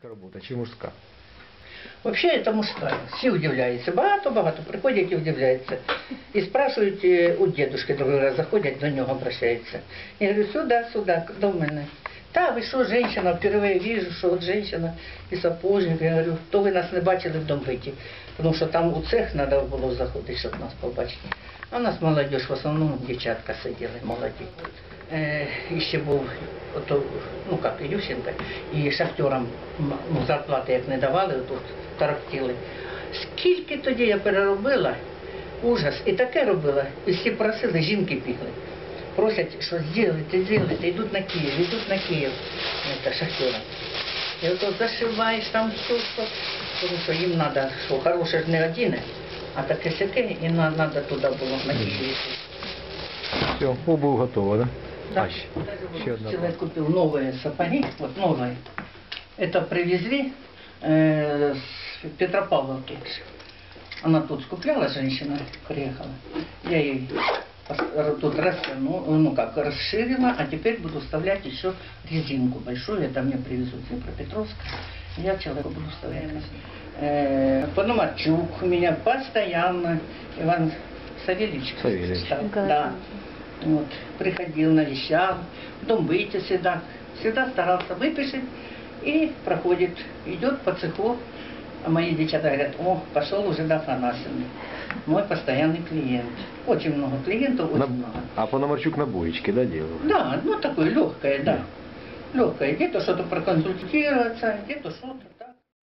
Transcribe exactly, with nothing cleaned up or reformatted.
женська робота чи мужська? Вообще это мужская. Все удивляются. Багато-багато приходять і удивляються. І спрашивают е, у дедушки, другой раз заходять, до нього обращаються. Я говорю, сюда, сюда, до мене. Та, ви що, женщина, впервые вижу, що от женщина і сапожник. Я говорю, то ви нас не бачили в Домбиті. Тому що там у цех треба було заходити, щоб нас побачити. А у нас молодіж, в основному дівчатка сиділи, молоді. Е, і ще був, ото, ну як, Ющенко, і шахтерам ну, зарплати як не давали, тут тарахтіли. Скільки тоді я переробила, ужас, і таке робила, і всі просили, жінки бігли. Просять, що зробити, зробити, йдуть на Київ, йдуть на Київ, це шахтерам. І ото зашиваєш там все, що, тому що їм треба, що хороше ж не одіне, а таке сяке, і треба туди було на Київ. Все, обувь готова, да? Да. А, ще, ще одна. Человек купил новые сапоги, вот новые. Это привезли э, с Петропавловки. Она тут скупляла, женщина приехала. Я ей пос- тут растяну, ну как, расширила, а теперь буду вставлять еще резинку большую. Это мне привезут с Днепропетровска. Я человеку буду вставлять. Э, Пономарчук у меня постоянно, Иван Савельевич. Савельевич. ставит, Да. Вот, приходил, навещал, в Домбыте всегда, всегда старался выпишить и проходит, идет по цеху, а мои девчата говорят, о, пошел уже до Афанасьевны, мой постоянный клиент. Очень много клиентов, очень На- много. А Пономарчук на боечке, да, делал? Да, ну такое легкое, да, легкое, где-то что-то проконсультироваться, где-то что-то.